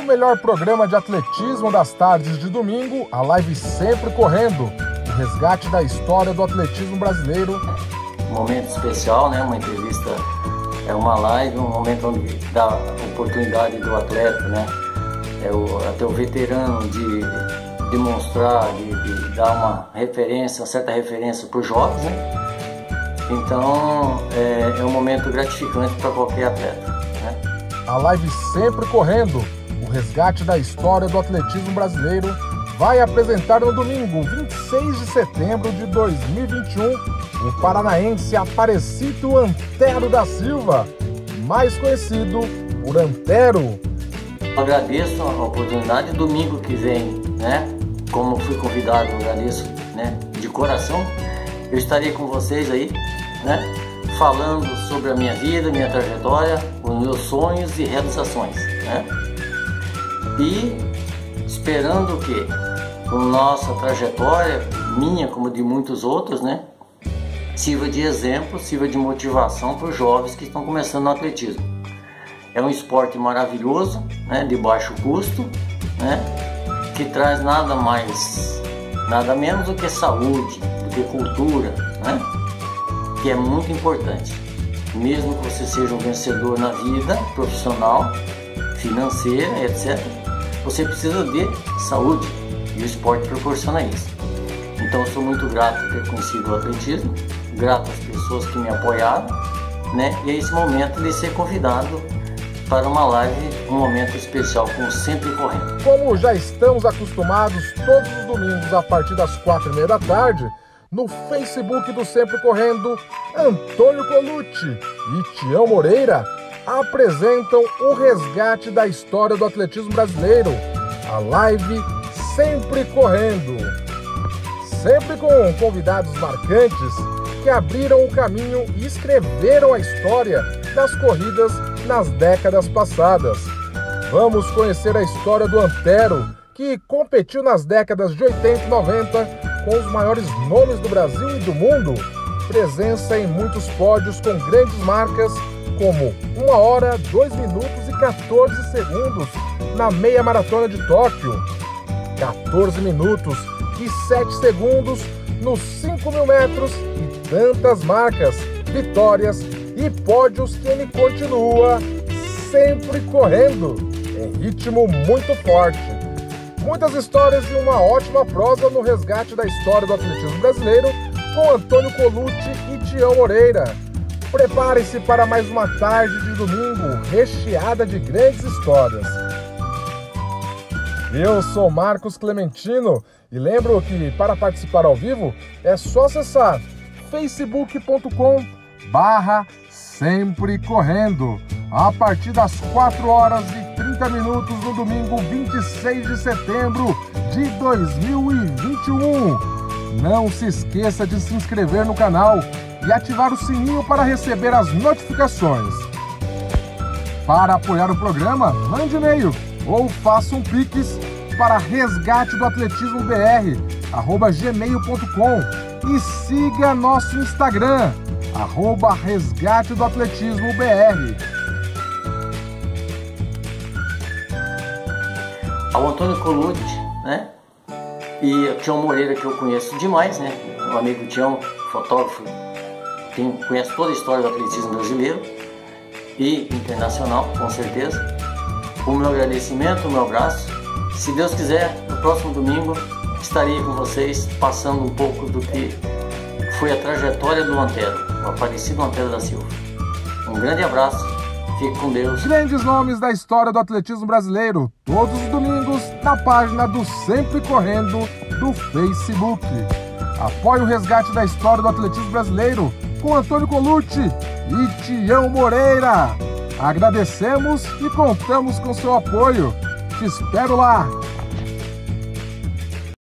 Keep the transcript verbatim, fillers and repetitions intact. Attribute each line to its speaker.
Speaker 1: No melhor programa de atletismo das tardes de domingo, a live Sempre Correndo, o resgate da história do atletismo brasileiro.
Speaker 2: Um momento especial, né? Uma entrevista, é uma live, um momento onde dá a oportunidade do atleta, né? É o, até o veterano de demonstrar, de, de dar uma referência, uma certa referência para os jovens, né? Então é, é um momento gratificante para qualquer atleta, né?
Speaker 1: A live Sempre Correndo, o resgate da história do atletismo brasileiro, vai apresentar no domingo, vinte e seis de setembro de dois mil e vinte e um, o paranaense Aparecido Antero da Silva, mais conhecido por Antero.
Speaker 2: Eu agradeço a oportunidade. Domingo que vem, né? Como fui convidado, eu agradeço, né? De coração. Eu estarei com vocês aí, né? Falando sobre a minha vida, minha trajetória, os meus sonhos e realizações, né? E esperando que a nossa trajetória, minha como de muitos outros, né? Sirva de exemplo, sirva de motivação para os jovens que estão começando no atletismo. É um esporte maravilhoso, né? De baixo custo, né? Que traz nada mais, nada menos do que saúde, do que cultura, né? Que é muito importante. Mesmo que você seja um vencedor na vida profissional, financeira, etcétera, você precisa de saúde e o esporte proporciona isso. Então eu sou muito grato por ter conhecido o atletismo, grato às pessoas que me apoiaram, né? E é esse momento de ser convidado para uma live, um momento especial com Sempre Correndo.
Speaker 1: Como já estamos acostumados todos os domingos a partir das quatro e meia da tarde, no Facebook do Sempre Correndo, Antônio Colucci e Tião Moreira apresentam o resgate da história do atletismo brasileiro, a live Sempre Correndo. Sempre com convidados marcantes que abriram o caminho e escreveram a história das corridas nas décadas passadas. Vamos conhecer a história do Antero, que competiu nas décadas de oitenta e noventa com os maiores nomes do Brasil e do mundo. Presença em muitos pódios com grandes marcas, como uma hora, dois minutos e quatorze segundos na meia maratona de Tóquio, quatorze minutos e sete segundos nos cinco mil metros e tantas marcas, vitórias e pódios que ele continua sempre correndo em ritmo muito forte. Muitas histórias e uma ótima prosa no resgate da história do atletismo brasileiro com Antônio Colucci e Tião Moreira. Prepare-se para mais uma tarde de domingo recheada de grandes histórias. Eu sou Marcos Clementino e lembro que para participar ao vivo é só acessar facebook ponto com barra Sempre Correndo a partir das quatro horas e trinta minutos no domingo vinte e seis de setembro de dois mil e vinte e um. Não se esqueça de se inscrever no canal e ativar o sininho para receber as notificações. Para apoiar o programa, mande e-mail ou faça um pix para resgate do atletismo br arroba gmail ponto com e siga nosso Instagram arroba resgate do atletismo br.
Speaker 2: Ao Antônio Colucci, né? E o Tião Moreira, que eu conheço demais, né? O amigo Tião, fotógrafo, tem, conhece toda a história do atletismo brasileiro e internacional, com certeza. O meu agradecimento, o meu abraço. Se Deus quiser, no próximo domingo estarei com vocês passando um pouco do que foi a trajetória do Antero, o Aparecido Antero da Silva. Um grande abraço, fique com Deus.
Speaker 1: Grandes nomes da história do atletismo brasileiro, todos os domingos na página do Sempre Correndo do Facebook. Apoie o resgate da história do atletismo brasileiro com Antônio Colucci e Tião Moreira. Agradecemos e contamos com seu apoio. Te espero lá!